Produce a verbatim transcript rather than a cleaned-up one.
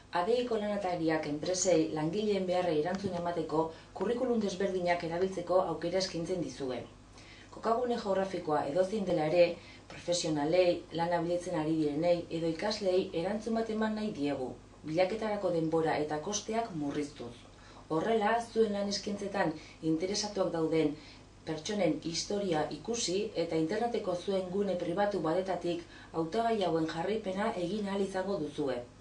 Adeiko lanatariak enpresei langileen beharrei erantzun emateko kurrikulum desberdinak erabiltzeko aukera eskaintzen dizue. Kokagune geografikoa edozein dela ere, profesionalei, lana bilatzen ari direnei edo ikasleei erantzun bat eman nahi diegu, bilaketarako denbora eta kosteak murriztuz. Horrela, zuen lan eskaintzetan interesatuak dauden pertsonen historia ikusi eta interneteko zuen gune pribatu badetatik hautagai hauen jarraipena egin ahal izango duzue.